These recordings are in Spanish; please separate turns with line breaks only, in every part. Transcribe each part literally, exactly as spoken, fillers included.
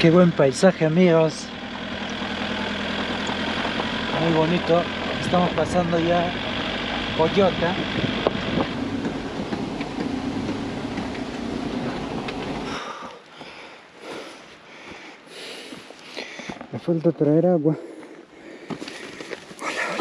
Qué buen paisaje, amigos. Muy bonito. Estamos pasando ya Coyota. Me falta traer agua. Hola,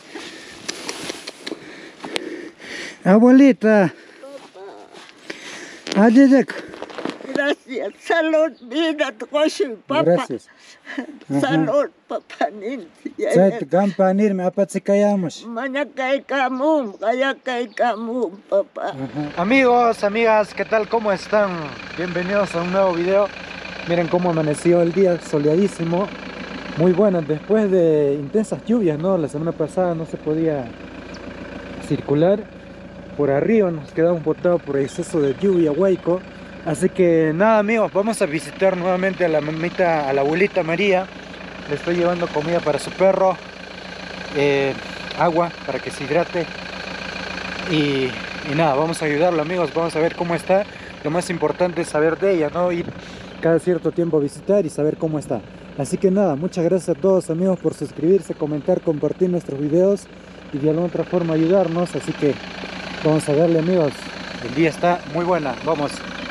hola. Abuelita.
Papá.
Ayayek.
Gracias. Salud, vida, troshi, papá.
Gracias.
Salud, papá. Ninti.
Zait campanir me apatsikayamos.
Manakay kamum, kayakay kamum, papá.
Amigos, amigas, ¿qué tal? ¿Cómo están? Bienvenidos a un nuevo video. Miren cómo amaneció el día, soleadísimo. Muy bueno, después de intensas lluvias, ¿no? La semana pasada no se podía circular. Por arriba nos quedamos botados por exceso de lluvia, Huayco. Así que nada, amigos, vamos a visitar nuevamente a la mamita, a la abuelita María. Le estoy llevando comida para su perro, eh, agua para que se hidrate. Y, y nada, vamos a ayudarlo, amigos, vamos a ver cómo está. Lo más importante es saber de ella, ¿no? Ir cada cierto tiempo a visitar y saber cómo está. Así que nada, muchas gracias a todos, amigos, por suscribirse, comentar, compartir nuestros videos y de alguna otra forma ayudarnos. Así que vamos a darle, amigos. El día está muy buena, vamos.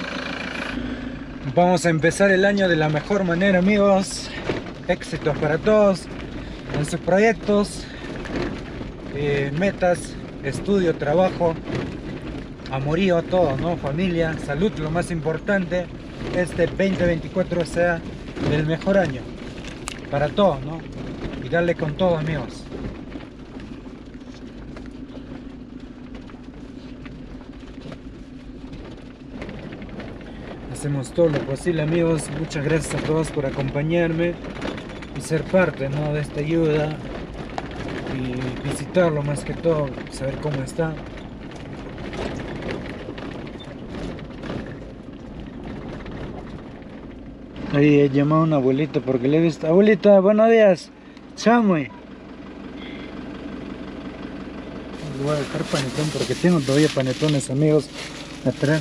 Vamos a empezar el año de la mejor manera, amigos. Éxitos para todos en sus proyectos, eh, metas, estudio, trabajo, amorío, todo, ¿no? Familia, salud, lo más importante. Este veinte veinticuatro sea el mejor año para todos, ¿no? Y darle con todo, amigos. Hacemos todo lo posible, amigos. Muchas gracias a todos por acompañarme y ser parte, ¿no? de esta ayuda y visitarlo más que todo, saber cómo está. Ahí he llamado a una abuelita porque le he visto. Abuelita, buenos días. Chamoy. Le voy a dejar panetón porque tengo todavía panetones, amigos, atrás.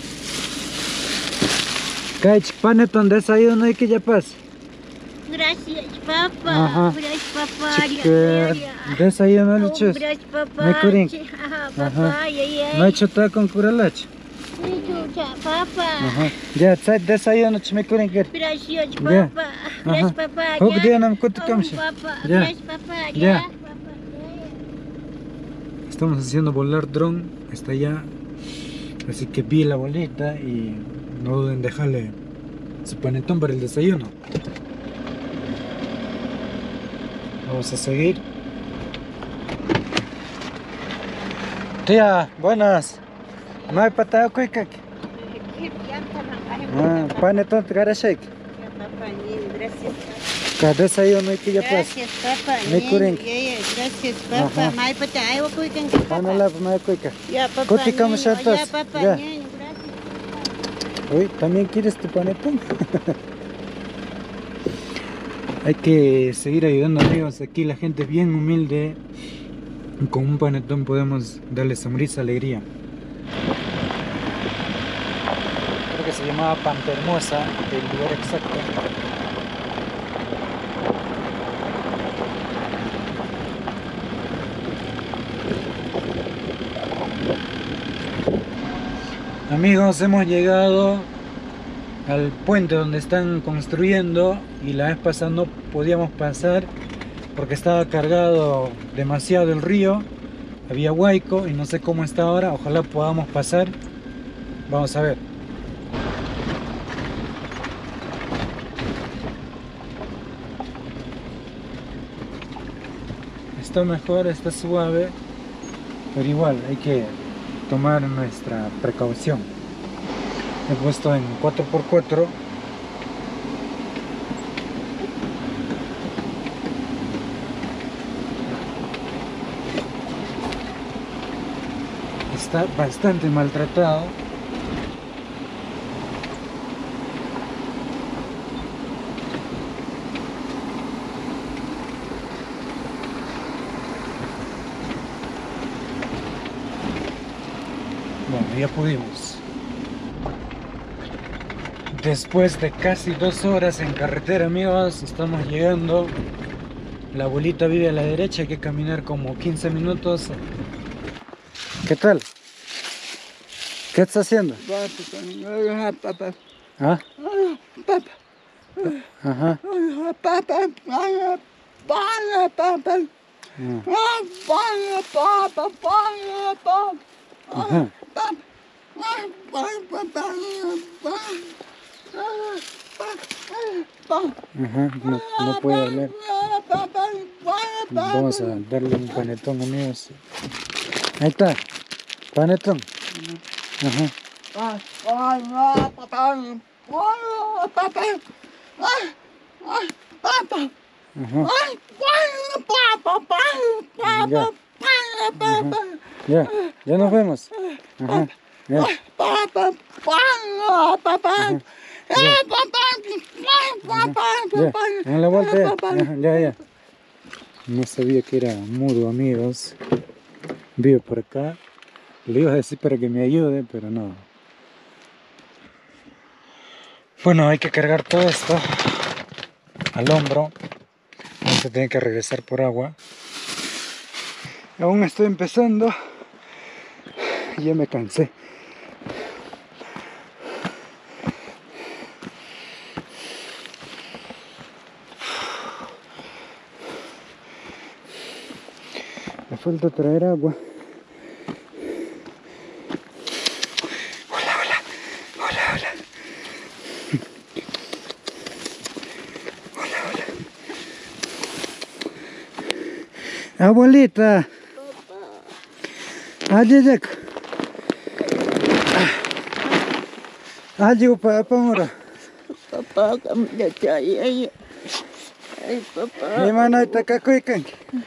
Kaich, panetón desayuno y que ya pasa.
Gracias, papá.
Ajá.
Gracias, papá.
Chica, desayuno le echas.
Gracias, papá.
Me curin.
Ajá,
Ajá.
papá. Ay, ay.
No he hecho todo con curalache.
Sí, chucha, papá.
Ajá. Ya, tsai desayuno me curin que.
Gracias,
Ya.
papá. Gracias, papá.
Huk
Ya.
día no me cuento
Oh,
kamshi.
papá.
Ya.
Gracias, papá.
Ya.
Ya. Papá.
Estamos haciendo volar dron, está allá. Así que vi la bolita y no duden en dejarle su panetón para el desayuno. Vamos a seguir. Tía, buenas. No hay patada cuica. Ah, panetón te gara shake.
Papá, gracias.
Cada desayuno hay que ya pasa.
Gracias, papá.
Me curen.
Gracias, papá.
Ajá.
Mai pata, ay, voy cuican,
Pana
papá.
la más cuica.
Ya, papá.
Cuti, ¿cómo
niño,
estás?
Ya, papá.
Ya.
Niño, gracias.
Uy, ¿también quieres tu panetón? Hay que seguir ayudando, amigos. Aquí la gente es bien humilde. Con un panetón podemos darle sonrisa, alegría. Creo que se llamaba Pampa Hermosa, el lugar exacto. Amigos, hemos llegado al puente donde están construyendo y la vez pasada no podíamos pasar porque estaba cargado demasiado el río, había huaico y no sé cómo está ahora. Ojalá podamos pasar, vamos a ver. Está mejor, está suave, pero igual hay que tomar nuestra precaución. He puesto en cuatro por cuatro. Está bastante maltratado. Bueno, ya pudimos. Después de casi dos horas en carretera, amigos, estamos llegando. La abuelita vive a la derecha, hay que caminar como quince minutos. ¿Qué tal? ¿Qué estás haciendo? ¿Ah? Ajá. Ajá. Ajá, no, no puede hablar. Vamos a darle un panetón, amigos. Ahí está, panetón. Ajá. Ajá. Ya. Ajá. Ya, ya nos vemos. Ajá. Ya. Ajá. Ya. Ya. En la vuelta ya. Ajá, ya, ya. No sabía que era mudo, amigos. Vivo por acá. Le iba a decir para que me ayude, pero no. Bueno, hay que cargar todo esto al hombro. Vamos a tener que regresar por agua. Aún estoy empezando. Ya me cansé. Me falta traer agua. Hola, hola. Hola, hola. Hola, hola. Abuelita. Ajajak. Ajiu pa apa mura?
Papa, kamu dah cahaya ya. Ay, papa.
Gimana ita kakoy kan?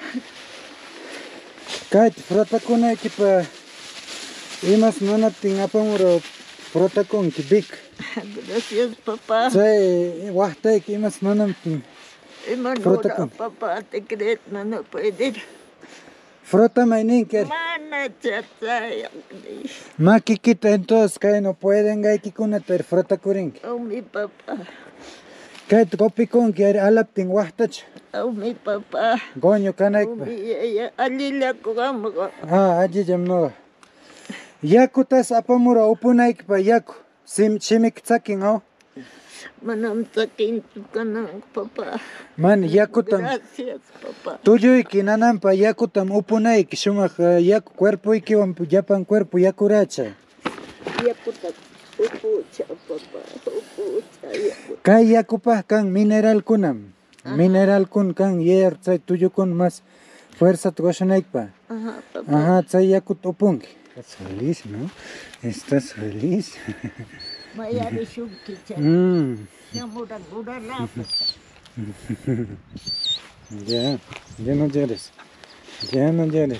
Kahit frota ko na ikipa imas nanating apa mura frota ko kibik.
Gracias, papá.
Say wahtay imas nanating frota ko.
Papá, te crees, no, no puede.
Frota mainin ker.
Mana chataya.
Makikita entonces kaya no pueden gay kikuna ter frota kuring.
Oh, mi papá.
Kahit kopi kong kaya alapting wahtach.
Oh, mi papá.
Gonyo kanay
Oh,
pa.
mi ella. Alila ko kamo ko.
Ah, aji jamno. Yaku tas apa mura upunaik pa yaku. Sim chimik tsaking au.
Manam sakin tu kanang papá.
Man yaku tam.
Gracias, papá.
Tuyo iki nanam pa yaku tam upunaik. Shumak yaku cuerpo iki wam yapan cuerpo yaku racha.
Yaku tak upucha, papá. Upucha, yaku.
Kay yaku pa kang mineral kunam. Mineral kun kang yer tsay tuyo kun mas fuerza tugoshanaik pa.
Ajá, papá.
Ajá, tsay yaku tupung. Estás feliz, ¿no? Estás feliz.
Maya de shunkicha.
Mm.
Ya mura mura rapa.
Ya, ya no llores. Ya no llores.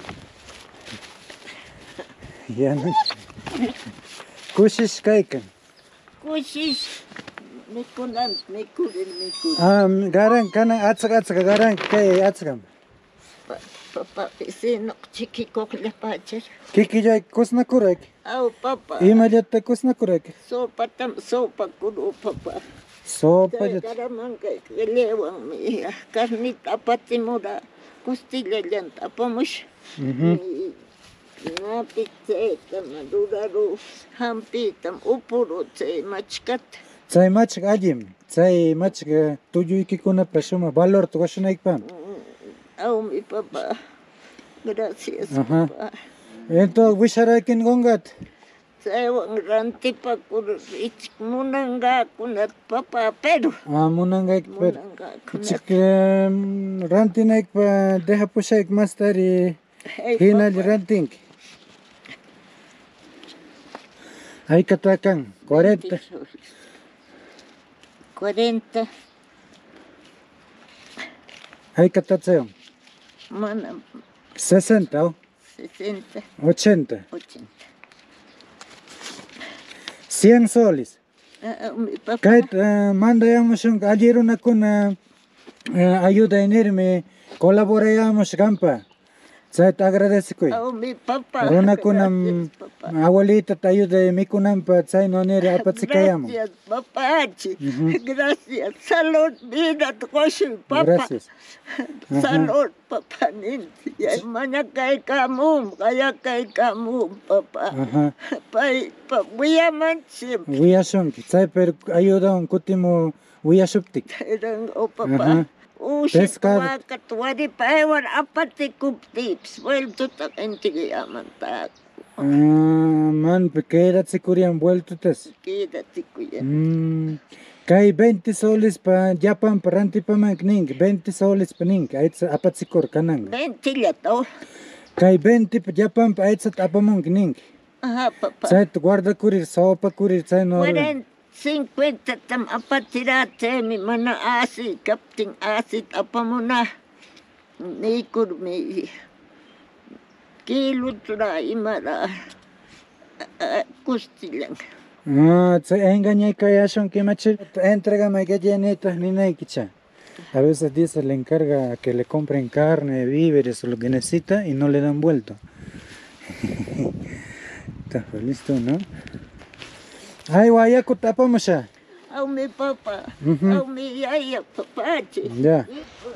Ya no. Kushish kaikan.
Kushish. Me kunan, me kuren, me kuren.
Ah, garang kana atsak atsak garang kay atsakam.
Papá, vecino, chiquico que le pacher.
Kiki jay kusna kurek.
Au, papá.
Ima jate kusna kurek.
Sopa tam, sopa kuru, papá.
Sopa jat.
Caramanga, que levan mi carnita patimura, costilla llanta, pamush.
Mhm.
Na pizza, maduraru, hampitam, upuru, tse, machkat.
Tsay mach ajim. Tsay mach tuyo iki kuna pashuma valor tugoshanaik pa.
Au, mi papá. Gracias,
Ajá.
papá.
Entonces, wisharakin gongat.
Sewang rantipa kurich munanga kunat papá, pero.
Ah, munangay per.
Munanga
Chik
kunat.
rantinaik pa deha pushaik mastari
Hey,
hinal
papá.
ranting. Ay katakan cuarenta.
cuarenta.
Ay katatseo.
Mana,
sesenta o
sesenta,
ochenta.
ochenta.
cien soles.
Ah, mi papá.
Kait mandayamos un ayer una con ayuda en irme colaboramos campa. Chay te agradece kuy.
A mi papá.
Runa kunam abuelita te ayude mi kunam pa chay no nere apatsikayamo.
Gracias, papachi. Gracias. Salud, vida, tu papá.
Gracias.
Salud, papá. Mañana cae camum, kaya cae camum, papá.
Ajá.
Pai, pa, voy a manchim.
Uyashunki. Chay per ayuda un kutimo uyashuptik.
Oh, papá. Uy,
Pescar.
Tuari paewan apati kuptips. Vuelto ta gente llaman ta.
Ah, man, queda sikurian vuelto tes.
Quédate cuya.
Mm. Kay veinte soles pa Japan paranti pa magning, veinte soles pa ning, ait sa apat sikur kanang.
veinte ya to.
Kay veinte pa Japan pa ait sa tapamong ning.
Ajá, papá.
Chay guarda kurir, sopa kurir, chay no.
cincuenta tam apatirate mi mana asi kapting asit apa muna nikur mi kilo tura imara kustilang.
Ah, chay engañé kaya son que machi entrégame que llenitas ni naikicha. A veces dice le encarga que le compren carne, víveres o lo que necesita y no le dan vuelto. Está listo, ¿no? Ay, guaya tapamos ya.
Au mi papá,
Ujú.
au mi yaya, papache.
Ya.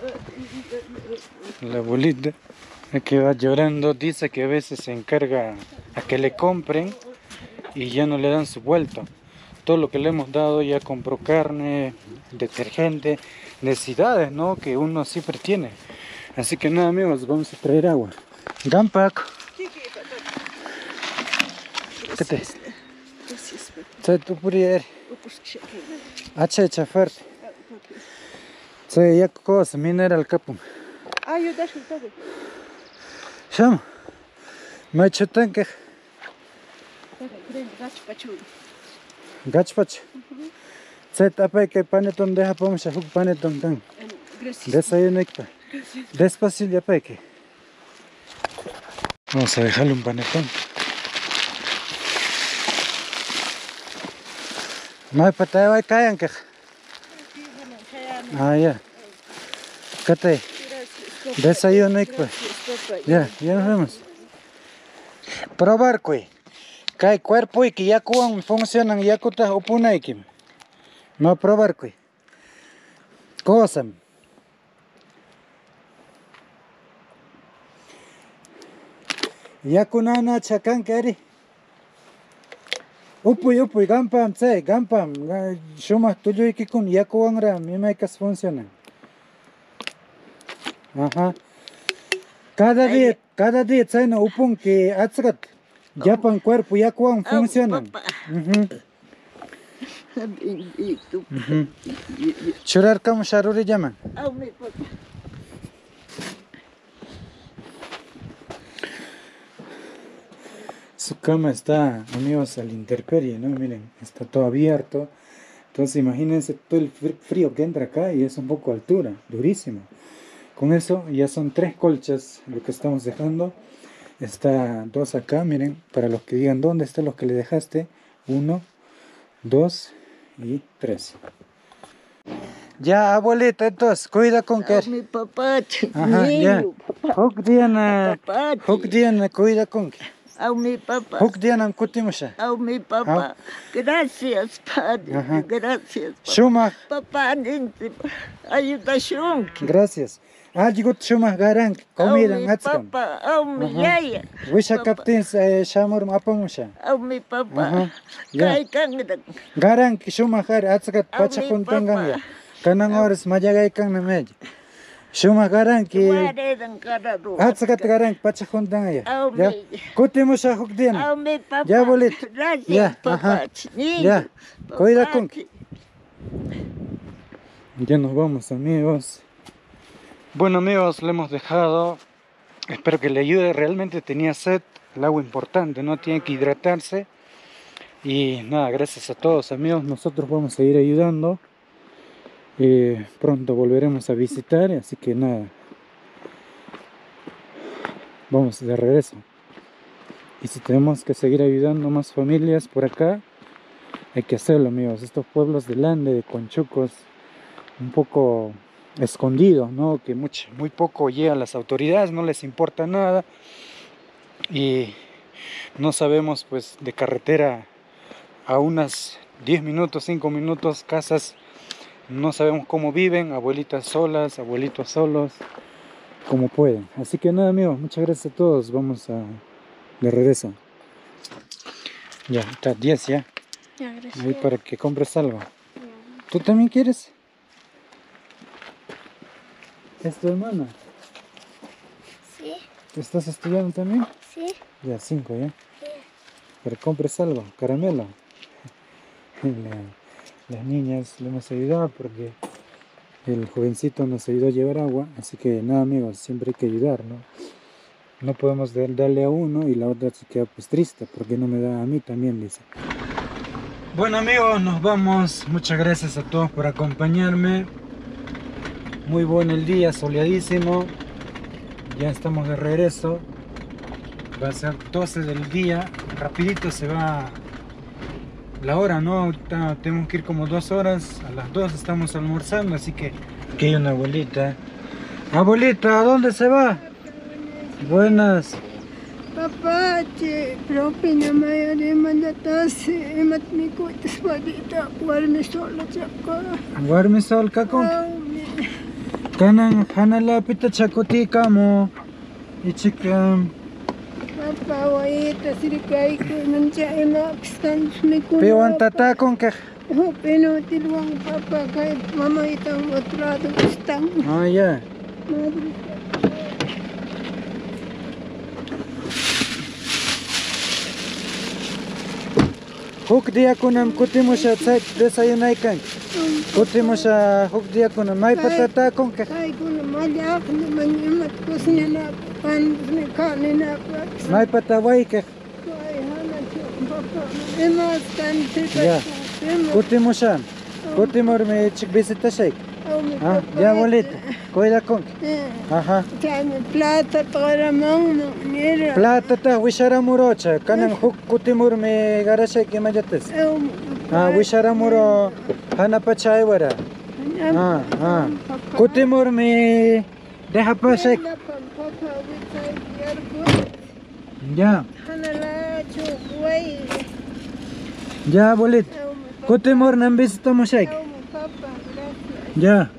La abuelita que va llorando dice que a veces se encarga a que le compren y ya no le dan su vuelto. Todo lo que le hemos dado ya compró carne, detergente, necesidades, ¿no? Que uno siempre tiene. Así que nada, amigos, vamos a traer agua. Gampak. ¿Qué te? Chay tu purier. Ache chafar. Chay ya cosa mineral kapum.
Ay, yo dash todo.
Sham. Mai chutanke. Gachpach. Chay tapay que paneton deja pom shahuk paneton tan. Desayuno ikpa. Despacio ya peque. Vamos a dejarle un panetón. Mai patay vai kayan ke. Ah ya. Kate. Desayuno ikpa. Ya, ya nos vemos. Probar kuy. Kay cuerpo y que ya kuan funcionan ya kuta upunaikim. No probar kuy. Kosam. Ya kunana chakan kari. Upuy upuy gampam tse gampam shuma tuyo ikikun ya kuangra mi maikas funcionan. Ajá. Cada día, cada día tse no upun que atzgat. Ya pan cuerpo ya kuan funcionan. Mhm.
Bendito.
Mhm. Churar kam sharuri llaman.
Au mi papá.
Su cama está, amigos, a la intemperie, ¿no? Miren, está todo abierto. Entonces imagínense todo el frío que entra acá y es un poco de altura, durísimo. Con eso ya son tres colchas lo que estamos dejando. Está dos acá, miren, para los que digan dónde están los que le dejaste. Uno, dos y tres. Ya, abuelita, entonces, cuida con que...
Mi papá,
Ajá, ya. Huk diana,
papá.
huk diana, cuida con que...
Au mi papá.
Huk diana, kutimusha.
Au mi papá. Gracias, padre.
Ajá.
Gracias.
Shuma.
Papá, ninti. Ayuda shunki.
Gracias. Algo shuma garang, comida,
Au mi
hatskan.
papá, au mi
Ajá.
yaya.
Wisha
Papá.
captain shamur apamusha.
Au mi papá.
Ajá. Ya.
Kay kangda.
Garang shuma har atskat
Au mi
pachakuntangan ya.
papá.
Kanang oras majagay kang na medyo. Shuma garang ki
Maredan karadu.
atskat garang pachakuntangan ya.
Au
Ya.
mi.
Kutimusha huk diana.
Au mi papá.
Ya, abuelita.
Gracias,
Ya,
papá.
ajá. Ya. Cuida con que. Ya nos vamos, amigos. Bueno, amigos, le hemos dejado. Espero que le ayude. Realmente tenía sed. El agua importante, ¿no? Tiene que hidratarse. Y nada, gracias a todos, amigos. Nosotros vamos a seguir ayudando. Eh, pronto volveremos a visitar. Así que nada. Vamos de regreso. Y si tenemos que seguir ayudando más familias por acá, hay que hacerlo, amigos. Estos pueblos de Lande, de Conchucos, un poco escondidos, ¿no? Que mucho, muy poco llegan las autoridades, no les importa nada y no sabemos pues de carretera a unas diez minutos, cinco minutos, casas, no sabemos cómo viven, abuelitas solas, abuelitos solos, como pueden. Así que nada amigos, muchas gracias a todos, vamos a de regreso. Ya, está diez ya.
Ya, gracias.
Ahí para que compres algo. ¿Tú también quieres? ¿Es tu hermana?
Sí,
¿Tú estás estudiando también?
sí,
Ya, cinco ya.
sí.
Pero compres algo, caramelo. La- las niñas le hemos ayudado porque el jovencito nos ayudó a llevar agua. Así que nada amigos, siempre hay que ayudar, ¿no? No podemos dar- darle a uno y la otra se queda pues triste. porque no me da a mí también? Dice. Bueno amigos, nos vamos. Muchas gracias a todos por acompañarme. Muy bueno el día, soleadísimo. Ya estamos de regreso. Va a ser doce del día. Rapidito se va la hora, ¿no? Ahorita tenemos que ir como dos horas. A las dos estamos almorzando, así que aquí hay una abuelita. Abuelita, ¿a dónde se va? Buenas.
Papá, che, propina maya de mandatase, emat mi kuitas padita, warmi solo chaka.
Warmi sol kako. Kanan hanalapita chakutika mo. Ichikam.
Papá, waita sirikai ko nancha ema piskan mi kuitas.
Pewan tatakon ka.
Oh, pero tilwang papá, kay mama itang otrado istang.
Ah, ya.
Madre.
Huk día kunam kutimusha tsay desayunaykan. Kutimusha huk día kunam may patatakon ka.
Kay ko na malyak na manyamat ko siya na pan ni kanin na pa.
May pataway ka.
Kay hana siya papa. Emas kan
Ya.
sita.
Kutimusha. Kutimur me chik visita shay. Ah, ya abuelita. Cuida con. Ajá.
Tiene plata para mano, mira.
Plata ta wishara murocha. Kanan huk kutimur me garashay que mayates. Ah, wishara muro hana pachay wara. Ah, ah. Kutimur me deja pashay. Ya. Ya abuelita. Kutimur nam visita mushay. Ya.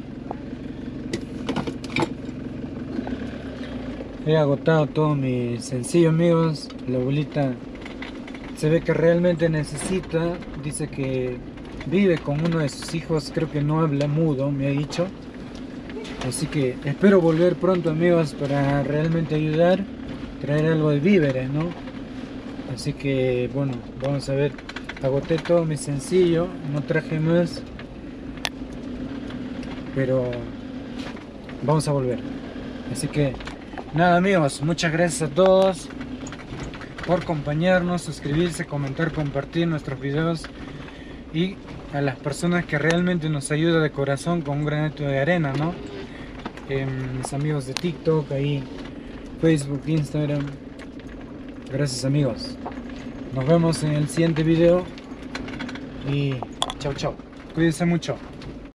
He agotado todo mi sencillo amigos. La abuelita se ve que realmente necesita. Dice que vive con uno de sus hijos. Creo que no habla mudo, me ha dicho. Así que espero volver pronto amigos para realmente ayudar. Traer algo de víveres, ¿no? Así que bueno, vamos a ver. Agoté todo mi sencillo. No traje más. Pero vamos a volver. Así que nada amigos, muchas gracias a todos por acompañarnos, suscribirse, comentar, compartir nuestros videos y a las personas que realmente nos ayudan de corazón con un granito de arena, ¿no? Eh, mis amigos de TikTok, ahí Facebook, Instagram. Gracias amigos. Nos vemos en el siguiente video y chao chao. Cuídense mucho.